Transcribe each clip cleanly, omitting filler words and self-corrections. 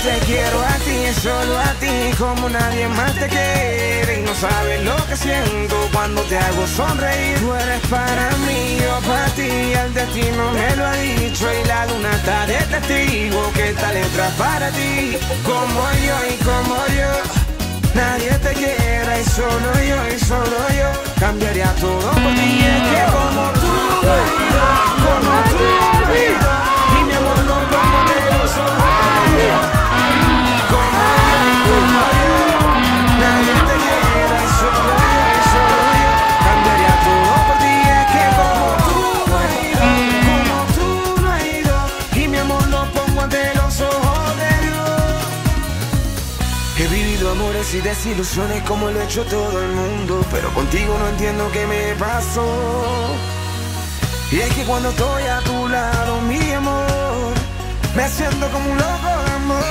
te quiero a ti, solo a ti, como nadie más te quiere. Y no sabes lo que siento cuando te hago sonreír. Tú eres para mí, yo para ti, el destino me lo ha dicho. Y la luna está de testigo que esta letra es para ti. Como yo y como yo, nadie te quiera. Y solo yo, cambiaría todo por ti. Es que como tú, como tú, y mi amor no como de los ojos. Como yo, nadie te quiera. Y solo yo, cambiaría todo por ti. Es que como tú no he ido, y mi amor lo pongo ante los ojos de Dios. He vivido amores y desilusiones como lo ha hecho todo el mundo, pero contigo no entiendo qué me pasó. Y es que cuando estoy a tu lado, mi amor, me siento como un loco de amor.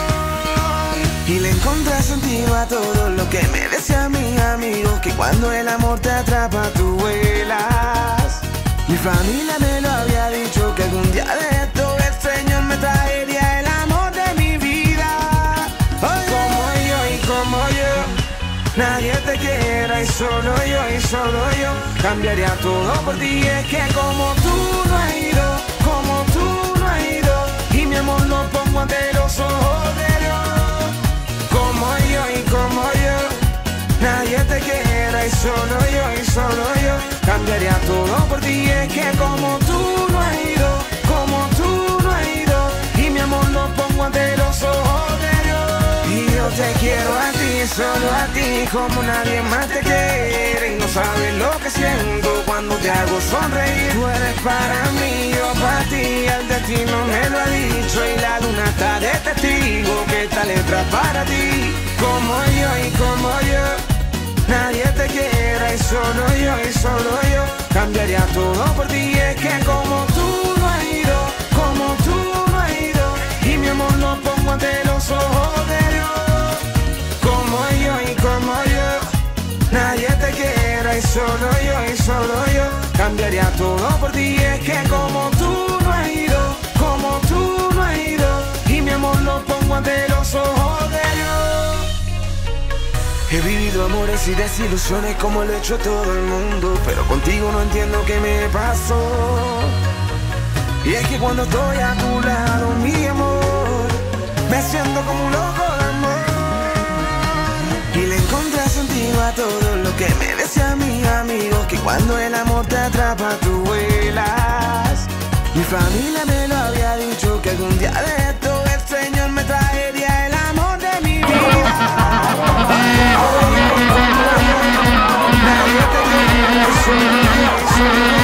Y le encontré sentido a todo lo que me decían mis amigos, que cuando el amor te atrapa tú vuelas. Mi familia me lo había dicho, que algún día de esto el Señor me traería el amor de mi vida. Como yo y como yo, nadie te quiera. Y solo yo, cambiaría todo por ti. Es que como tú no has ido, como tú no has ido, y mi amor lo pongo ante los ojos de Dios. Como yo y como yo, nadie te quiera. Y solo yo, cambiaría todo por ti. Es que como tú no has ido, como tú no has ido, y mi amor lo pongo ante los ojos de Dios. Y yo te quiero a ti, solo a ti, como nadie más te quiere. Y no sabes lo que siento cuando te hago sonreír. Tú eres para mí, yo para ti, el destino me lo ha dicho. Y la luna está de testigo que esta letra es para ti. Como yo y como yo, nadie te quiera. Y solo yo, cambiaría todo por ti. Es que como tú no has ido, como tú no has ido, y mi amor lo pongo ante los ojos de Dios. Como yo y como yo, nadie te quiera. Y solo yo, cambiaría todo por ti. Es que como tú no has ido, como tú no has ido, y mi amor lo pongo ante los ojos de Dios. He vivido amores y desilusiones como lo ha hecho todo el mundo, pero contigo no entiendo qué me pasó. Y es que cuando estoy a tu lado, mi amor, me siento como un loco de amor. Y le encontré sentido a todo lo que me decían mis amigos, que cuando el amor te atrapa tú vuelas. Mi familia me lo había dicho, que algún día de esto el Señor me traería el amor de mi vida. Nadie te quiere, solo yo.